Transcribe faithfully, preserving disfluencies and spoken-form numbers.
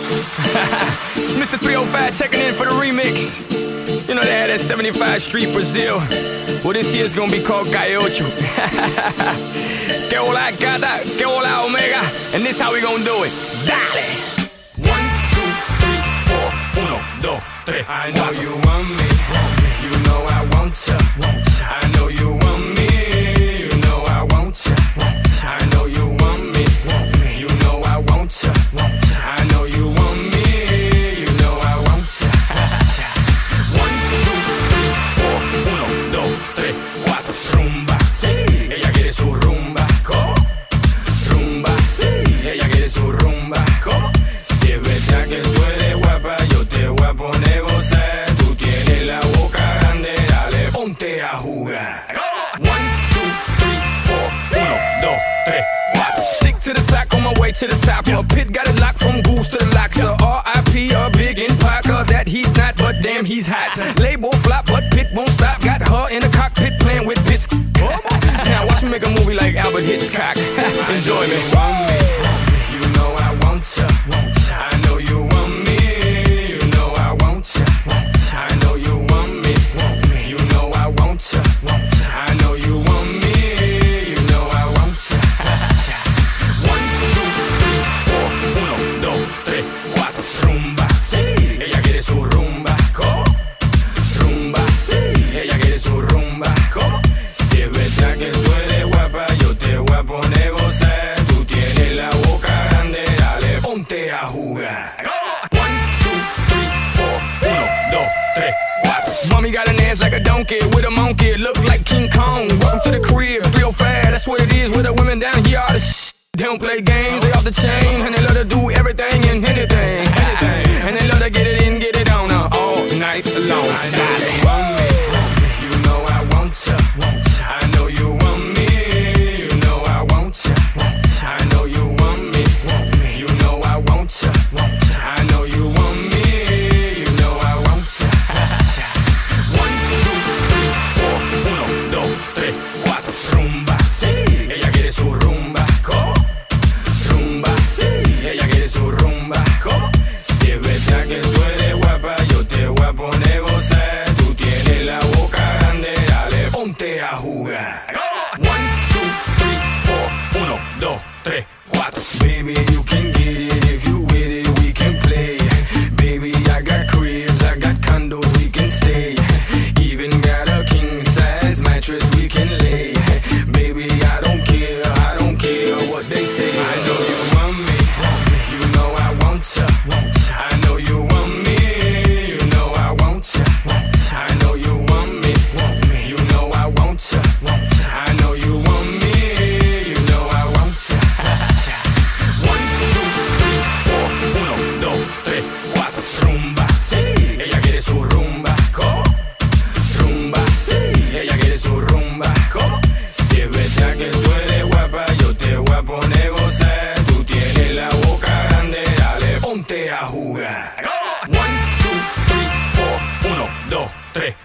It's Mister three oh five checking in for the remix. You know they had that seventy-five Street Brazil. Well, this year's gonna be called Caiocho. Que hola gata, que hola omega. And this how we gonna do it. Dale! One, two, three, four. Uno, dos, tres. I know you want me. You know I want ya. I know you want me. You know I want ya. I know you want me. You know I want ya. I know you want me. You know I want ya. One, two, three, four. Uno, dos, tres, cuatro. Rumba, sí. Ella quiere su rumba. ¿Cómo? Rumba, sí. Ella quiere su rumba. ¿Cómo? Si es verdad que tú eres guapa, yo te voy a poner gozar. Tú tienes la boca grande, dale, ponte a jugar. One, two, three, four. Uno, dos, tres, cuatro. Stick to the top, on my way to the top. A pit got it locked from goose to the locks. A R I P, a big in Parker. That he's not, but damn, he's hot. Label flop, but Pit won't stop. Got her in the cockpit playing with bits. Now watch me make a movie like Albert Hitchcock. Enjoy me. You know I want ya. I know you want me. You know I want ya. I know you want me. You know I want ya. I know you want me. You know I want ya. One, two, three, four. Uno, dos, tres, cuatro. Rumba, sí. Ella quiere su rumba. ¿Cómo? Rumba, sí. Ella quiere su rumba. ¿Cómo? Si es verdad que tú eres guapa, yo te voy a poner gozar. Tú tienes la boca grande, dale, ponte a jugar. One, two, three, four. Uno, dos, tres, cuatro. Mommy got an ass like a donkey with a monkey. Look like King Kong. Welcome to the crib, three oh five. That's what it is with the women down here. All the sh they don't play games, they off the chain. And they love to do everything and anything, anything. And they love to get it in, get it on uh, all night long. I know you want me. You know I want ya. I know you want me. You know I want ya. I know you want me. You know I want ya. I know you want me. You know I want ya. One, two, three, four. Uno, dos, tres, cuatro. Rumba, sí. Ella quiere su rumba. ¿Cómo? Rumba, sí. Ella quiere su rumba. ¿Cómo? Si es verdad que tú eres guapa, yo te voy a poner gozar. Tú tienes la boca grande, dale, ponte a jugar. One, two, three, four. Uno, dos, tres, cuatro. Baby, you can get it if you with it, we can play. Baby, I got cribs, I got condos, we can stay. Even got a king size mattress we can lay. Baby, I don't care, I don't care what they say. I know you want me, you know I want ya. I know you want me, you know I want ya. I know you want me, you know I want ya. I know you want me, you know I want ya. One, two, three, four. Uno, dos, tres, cuatro. Rumba, sí. Ella quiere su rumba. ¿Cómo? Rumba, sí. Ella quiere su rumba. ¿Cómo? Si es verdad que tú eres guapa, yo te voy a poner gozar. Tú tienes la boca grande, dale, ponte a jugar. One, two, three, four. Uno, dos, tres,